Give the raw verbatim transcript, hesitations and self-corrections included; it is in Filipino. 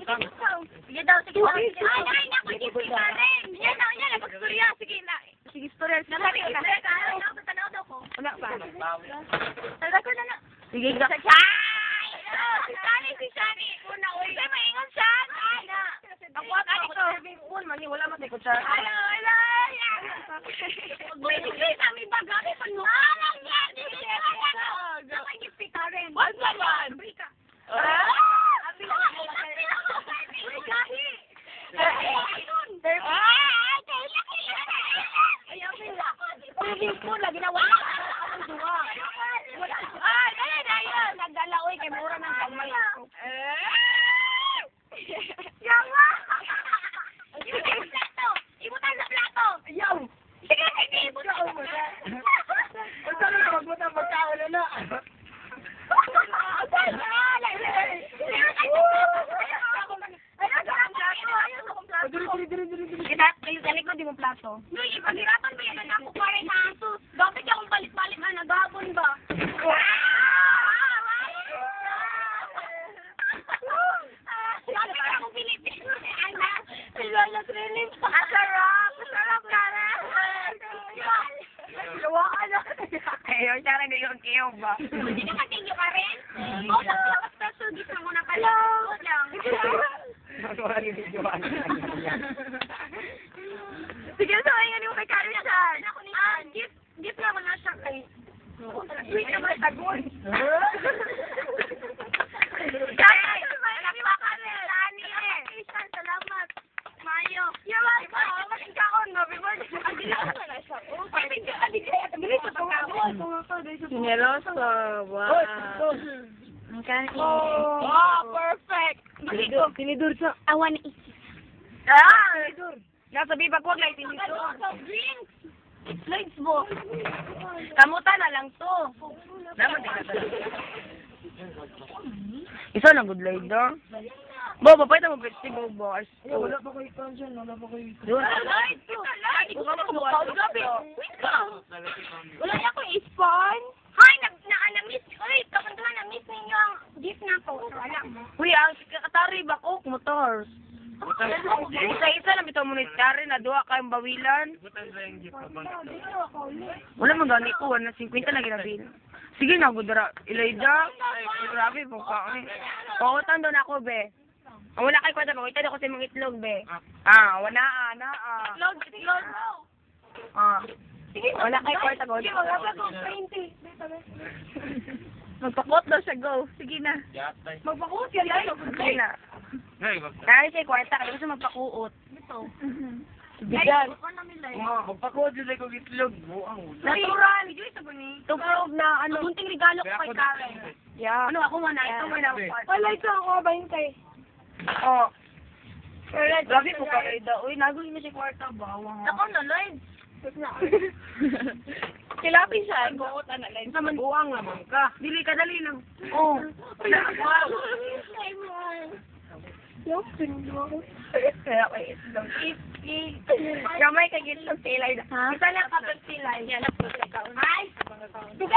Sige daw, sige daw. Ay, ay, naku, sige ka rin. Yan na, yan na, magstorya. Sige na. Sige, storya. Nasabi ka. Tanaw daw ko. Wala pa. Talaga ko na na. Sige ka. Si Shani, si Shani. Una, uy. Kaya maingon siya. Ay, na. Ako, ako, ko. Wala mo tayo ko siya. Ay, wala. Wait, wait, kami bagay pa no. Alam niya, di siya. Nakagipit ka rin. What's that one? Brika. Ah! Lagi na wala ang duwa. Ah, dali na yun. Nagdala, uy, kay mura ng kamay. Yawa! Ibutan sa plato! Ibutan sa plato! Ayaw! Sige, sige, ibutan sa plato! Ang saan na magbutang magkaula na? Kita, di mo plato. Uy, ipagirapan mo yan. Ako pa rin na aso. Dapat akong balik-balik na nagabon ba? Lalo pa akong Pilipino. Anak, Lola Trilin. Ang sarap. Sarap ka na. Luwa ka na. Ayaw, siya rin yung kiyo ba? Hindi ka matigyo ka rin? Oo, lakas na sugis na muna ka lang. Wala rin video ka. Sige, so, ayan yung kay Karen na saan. Ah, gift, gift naman na siya kay... Wait naman, tagon. Karen, malaki ba Karen? Lani eh. Isan, salamat. Mayo. Yaman, maraming kaon. Happy birthday. Adili ko na siya. Adili ko. Adili ko sa kaon. Sineloso. Wow. Ang kanin. Oh, perfect. Tinidor. Tinidor sa awan na isip. Ah! Tinidor. Nasa bibag wag lang tinidor. Drinks. Slides mo. Kamuta na lang to. Naman din na isa lang good leader. Bo, papayta mo festival bars. Wala pa ko ikon dyan, wala pa ko ikon. Doon. Light. Light. Wala niya ko ispon. Hay, na na miss. Uy, kapuntuhan na miss ninyo ang gift na ko. Wala mo. Uy, ang katari ba ko motors. Isa-isa lang ito monetary na duwa kayong bawilan. Wala mo gani ko, na fifty na ginabil. Sige na, gudara. Ilayda. Grabe po ka. Pautan doon ako, be. Ang wala kay kwenta, pawitan ako sa mga itlog, be. Ah, wala, ah, na, ah. Itlog, itlog. Ah. Wala kay kwarta, go. Sige, wala pa ko. twenty. Magpakot daw siya, go. Sige na. Magpakuot yan lang. Sige na. Kaya siya kwarta, kasi siya magpakuot. Ito. Bigan. Magpakuha dyan ko itlog. Natural. To prove na, ano. Munting regalo ko kay Karen. Yeah. Ano, ako muna. Ito mo na. Wala ito ako, twenty. Oh. Grabe po ka, Ida. Uy, nagawin na si kwarta, bawang. Ako na, Lloyd. Kilapin siya, buutan na lang. Sa buwang naman ka. Dili ka, dali lang. Oh. Yung pinulo. Kaya kay itlog. Iski. Kamay kay itlog silay. Ha? Isa lang kapag silay. Yan, napulog ka. Ay!